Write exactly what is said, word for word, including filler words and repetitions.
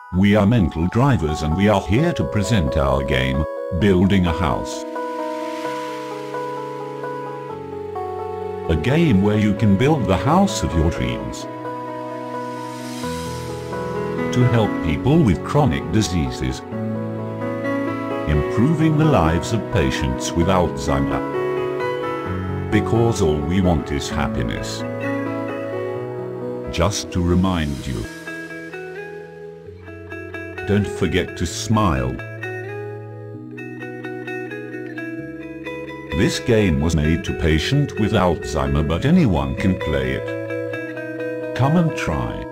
We are mental drivers and we are here to present our game, Building a House. A game where you can build the house of your dreams. To help people with chronic diseases. Improving the lives of patients with Alzheimer. Because all we want is happiness. Just to remind you. Don't forget to smile. This game was made to patients with Alzheimer, but anyone can play it. Come and try.